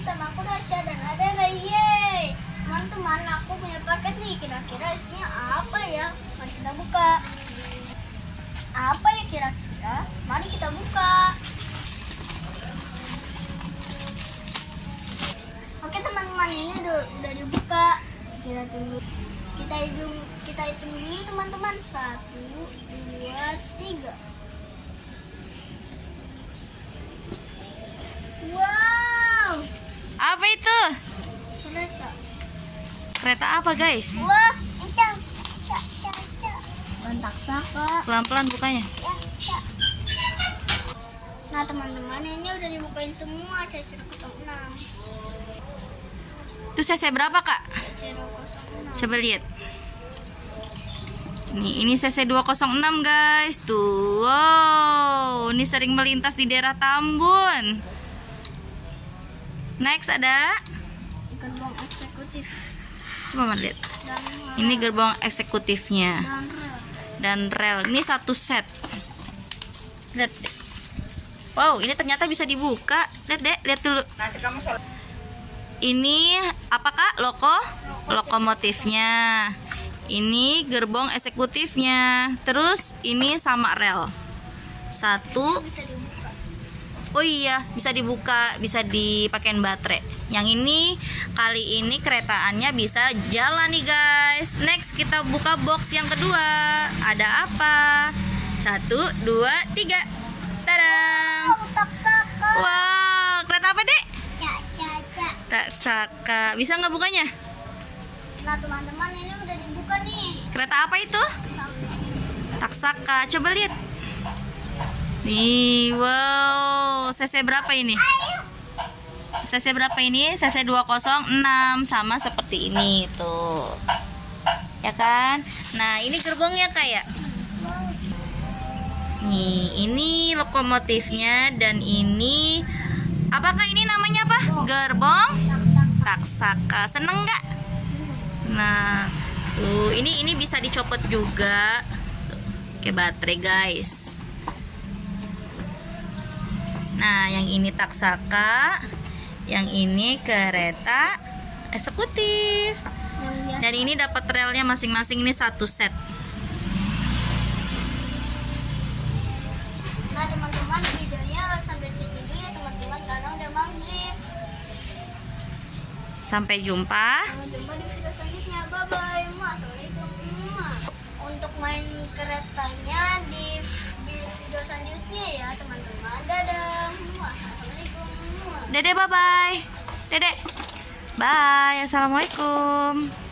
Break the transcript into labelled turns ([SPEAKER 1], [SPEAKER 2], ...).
[SPEAKER 1] sama aku Rasya dan ada yeay. Teman-teman, aku punya paket nih. Kira-kira isinya apa ya? Mari kita buka. Apa ya kira-kira? Mari kita buka. Oke teman-teman, ini udah dibuka. Kita tunggu. Kita hitung dulu teman-teman. 1, 2, 3. Wow.
[SPEAKER 2] Apa itu?
[SPEAKER 1] Kereta.
[SPEAKER 2] Kereta apa guys?
[SPEAKER 1] Wah, taksaka.
[SPEAKER 2] Pelan-pelan bukanya.
[SPEAKER 1] Nah teman-teman, ini udah dibukain semua. CC 06.
[SPEAKER 2] Itu CC berapa kak?
[SPEAKER 1] CC 206.
[SPEAKER 2] Coba lihat. Ini CC 206 guys. Tuh, wow, ini sering melintas di daerah Tambun. Next ada
[SPEAKER 1] Gerbong eksekutif.
[SPEAKER 2] coba lihat.
[SPEAKER 1] Dan
[SPEAKER 2] Ini gerbong eksekutifnya
[SPEAKER 1] dan rel.
[SPEAKER 2] dan rel. Ini satu set. Lihat. Wow, ini ternyata bisa dibuka. Lihat dek, lihat dulu.
[SPEAKER 3] Nanti kamu soal
[SPEAKER 2] Ini apa kak? Lokomotifnya. Ini gerbong eksekutifnya. Terus ini sama rel. Satu.
[SPEAKER 1] Bisa dibuka.
[SPEAKER 2] Oh iya, bisa dibuka, bisa dipakein baterai. Yang ini kali ini keretaannya bisa jalan nih guys. Next kita buka box yang kedua. Ada apa? 1, 2, 3. Tadang.
[SPEAKER 1] Oh, taksaka.
[SPEAKER 2] Wow, kereta apa dek?
[SPEAKER 1] Ya.
[SPEAKER 2] Taksaka. Bisa nggak bukanya?
[SPEAKER 1] Nah teman-teman, ini udah dibuka nih.
[SPEAKER 2] Kereta apa itu? Taksaka. Coba lihat. Nih, wow. CC berapa ini? CC berapa ini? CC 206 sama seperti ini tuh. Ya kan? Nah, ini gerbongnya kayak. Nih, ini lokomotifnya dan ini apakah ini namanya apa? Gerbong taksaka. Seneng nggak? Nah, tuh ini bisa dicopot juga. Oke, baterai guys. Nah, yang ini taksaka, yang ini kereta eksekutif. Dan ini dapat relnya masing-masing, ini satu set.
[SPEAKER 1] Nah teman-teman, videonya sampai sini dulu ya teman-teman, karena udah maghrib.
[SPEAKER 2] Sampai jumpa.
[SPEAKER 1] Sampai jumpa di video selanjutnya. Bye bye. Assalamualaikum. Untuk main keretanya di video selanjutnya ya teman-teman. Dadah. Assalamualaikum.
[SPEAKER 2] Dedek bye bye. Dedek. Bye. Assalamualaikum.